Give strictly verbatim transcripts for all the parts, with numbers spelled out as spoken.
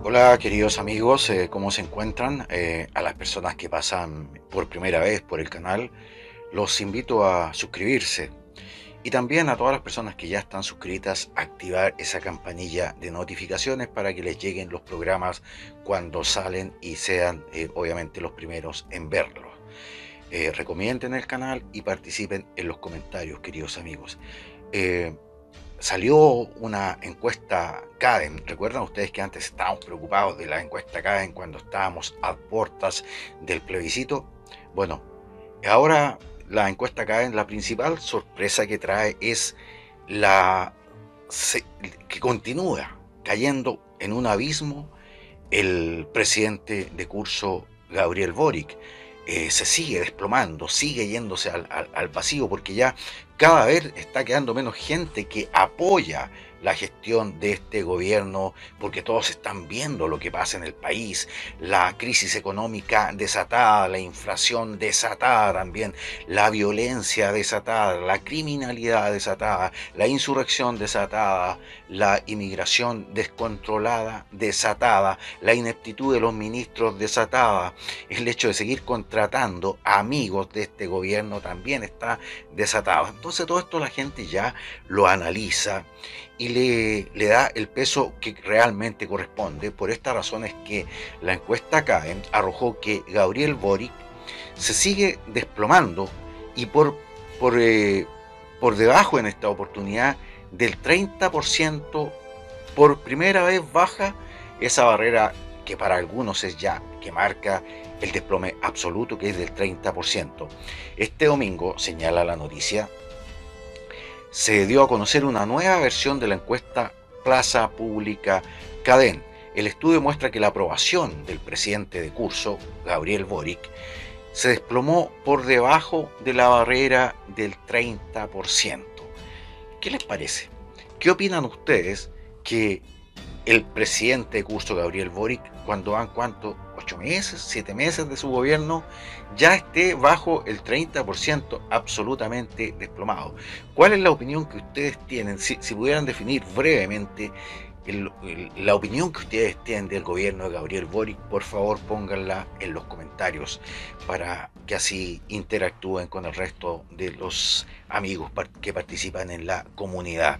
Hola queridos amigos, eh, ¿cómo se encuentran? Eh, a las personas que pasan por primera vez por el canal, los invito a suscribirse y también a todas las personas que ya están suscritas, activar esa campanilla de notificaciones para que les lleguen los programas cuando salen y sean eh, obviamente los primeros en verlos. Eh, recomienden el canal y participen en los comentarios, queridos amigos. Eh, Salió una encuesta Cadem. ¿Recuerdan ustedes que antes estábamos preocupados de la encuesta Cadem cuando estábamos a puertas del plebiscito? Bueno, ahora la encuesta Cadem, la principal sorpresa que trae es la se, que continúa cayendo en un abismo el presidente de curso Gabriel Boric. Eh, se sigue desplomando, sigue yéndose al, al, al vacío, porque ya cada vez está quedando menos gente que apoya la gestión de este gobierno, porque todos están viendo lo que pasa en el país, la crisis económica desatada, la inflación desatada también, la violencia desatada, la criminalidad desatada, la insurrección desatada, la inmigración descontrolada desatada, la ineptitud de los ministros desatada, el hecho de seguir contratando amigos de este gobierno también está desatado. Entonces todo esto la gente ya lo analiza y le, le da el peso que realmente corresponde. Por esta razón es que la encuesta Cadem arrojó que Gabriel Boric se sigue desplomando y por, por, eh, por debajo en esta oportunidad del treinta por ciento, por primera vez baja esa barrera que para algunos es ya que marca el desplome absoluto, que es del treinta por ciento. Este domingo, señala la noticia, se dio a conocer una nueva versión de la encuesta Plaza Pública Cadem. El estudio muestra que la aprobación del presidente de curso, Gabriel Boric, se desplomó por debajo de la barrera del treinta por ciento. ¿Qué les parece? ¿Qué opinan ustedes que el presidente de curso, Gabriel Boric, cuando van cuánto, ocho meses, siete meses de su gobierno, ya esté bajo el treinta por ciento, absolutamente desplomado? ¿Cuál es la opinión que ustedes tienen? Si, si pudieran definir brevemente el, el, la opinión que ustedes tienen del gobierno de Gabriel Boric, por favor pónganla en los comentarios para que así interactúen con el resto de los amigos que participan en la comunidad.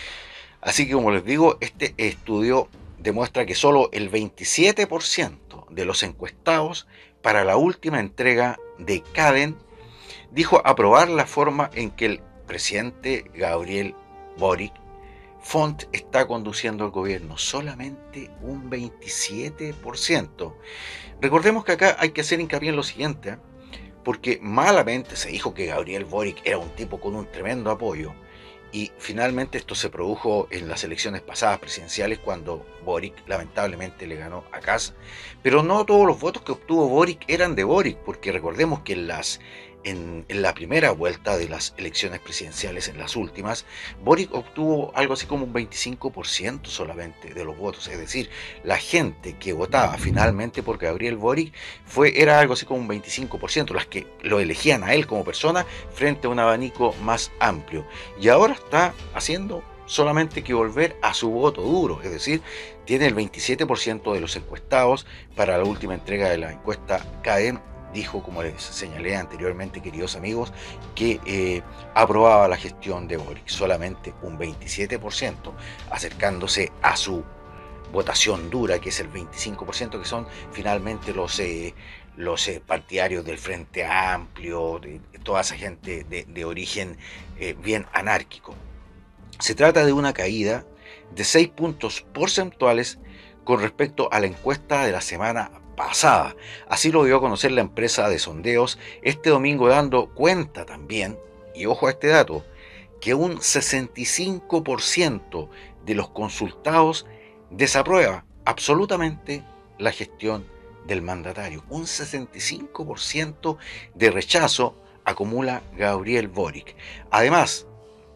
Así que, como les digo, este estudio demuestra que solo el veintisiete por ciento de los encuestados para la última entrega de Cadem dijo aprobar la forma en que el presidente Gabriel Boric Font está conduciendo el gobierno. Solamente un veintisiete por ciento. Recordemos que acá hay que hacer hincapié en lo siguiente, ¿eh? Porque malamente se dijo que Gabriel Boric era un tipo con un tremendo apoyo. Y finalmente esto se produjo en las elecciones pasadas presidenciales cuando Boric lamentablemente le ganó a Kast. Pero no todos los votos que obtuvo Boric eran de Boric, porque recordemos que en, las, en, en la primera vuelta de las elecciones presidenciales, en las últimas, Boric obtuvo algo así como un veinticinco por ciento solamente de los votos. Es decir, la gente que votaba finalmente por Gabriel Boric fue, era algo así como un veinticinco por ciento, las que lo elegían a él como persona frente a un abanico más amplio. Y ahora está haciendo solamente que volver a su voto duro, es decir, tiene el veintisiete por ciento de los encuestados. Para la última entrega de la encuesta Cadem dijo, como les señalé anteriormente, queridos amigos, que eh, aprobaba la gestión de Boric. Solamente un veintisiete por ciento, acercándose a su votación dura, que es el veinticinco por ciento, que son finalmente los eh, los eh, partidarios del Frente Amplio, de, de toda esa gente de, de origen eh, bien anárquico. Se trata de una caída de seis puntos porcentuales con respecto a la encuesta de la semana pasada. Así lo dio a conocer la empresa de sondeos este domingo, dando cuenta también, y ojo a este dato, que un sesenta y cinco por ciento de los consultados desaprueba absolutamente la gestión del mandatario. Un sesenta y cinco por ciento de rechazo acumula Gabriel Boric. Además,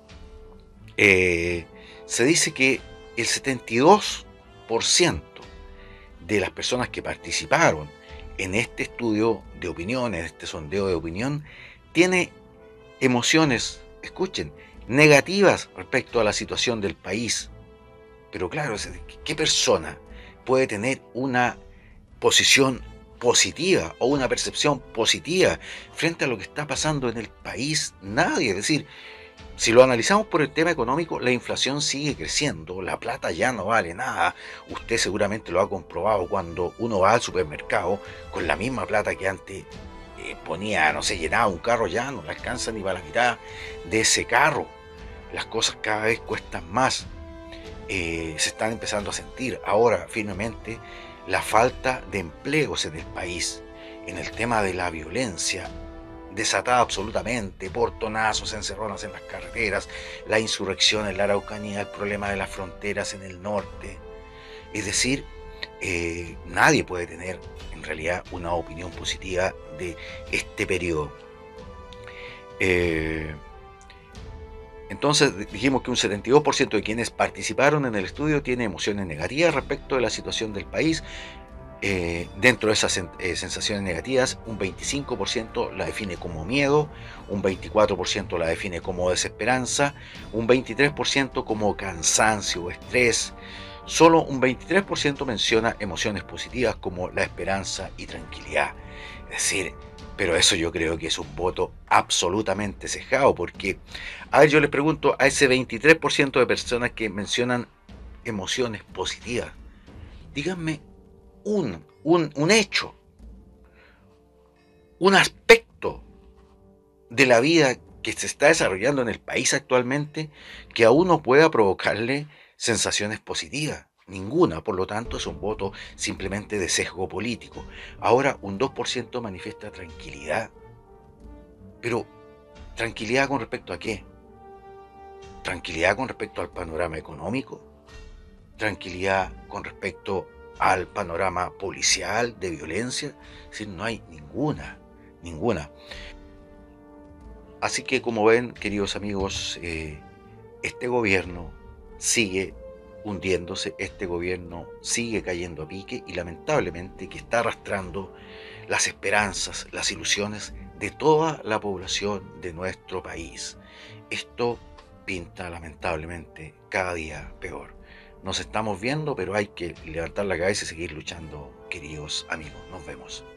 eh, se dice que el setenta y dos por ciento de las personas que participaron en este estudio de opinión, en este sondeo de opinión, tiene emociones, escuchen, negativas respecto a la situación del país. Pero claro, ¿qué persona puede tener una posición positiva o una percepción positiva frente a lo que está pasando en el país? Nadie. Es decir, si lo analizamos por el tema económico, la inflación sigue creciendo, la plata ya no vale nada. Usted seguramente lo ha comprobado cuando uno va al supermercado con la misma plata que antes eh, ponía, no sé, llenaba un carro, ya no le alcanza ni para la mitad de ese carro. Las cosas cada vez cuestan más. Eh, se están empezando a sentir ahora firmemente la falta de empleos en el país, en el tema de la violencia desatada absolutamente, portonazos, encerronas en las carreteras, la insurrección en la Araucanía, el problema de las fronteras en el norte. Es decir, eh, nadie puede tener en realidad una opinión positiva de este periodo. Eh, entonces dijimos que un setenta y dos por ciento de quienes participaron en el estudio tiene emociones negativas respecto de la situación del país. Eh, dentro de esas eh, sensaciones negativas, un veinticinco por ciento la define como miedo, un veinticuatro por ciento la define como desesperanza, un veintitrés por ciento como cansancio o estrés. Solo un veintitrés por ciento menciona emociones positivas como la esperanza y tranquilidad. Es decir, pero eso yo creo que es un voto absolutamente sesgado, porque, a ver, yo les pregunto a ese veintitrés por ciento de personas que mencionan emociones positivas, díganme un, un, un hecho, un aspecto de la vida que se está desarrollando en el país actualmente que a uno pueda provocarle sensaciones positivas. Ninguna, por lo tanto, es un voto simplemente de sesgo político. Ahora, un dos por ciento manifiesta tranquilidad. Pero, ¿tranquilidad con respecto a qué? ¿Tranquilidad con respecto al panorama económico? ¿Tranquilidad con respecto al panorama policial de violencia? Es decir, no hay ninguna, ninguna. Así que, como ven, queridos amigos, eh, este gobierno sigue hundiéndose, este gobierno sigue cayendo a pique y lamentablemente que está arrastrando las esperanzas, las ilusiones de toda la población de nuestro país. Esto pinta lamentablemente cada día peor. Nos estamos viendo, pero hay que levantar la cabeza y seguir luchando, queridos amigos. Nos vemos.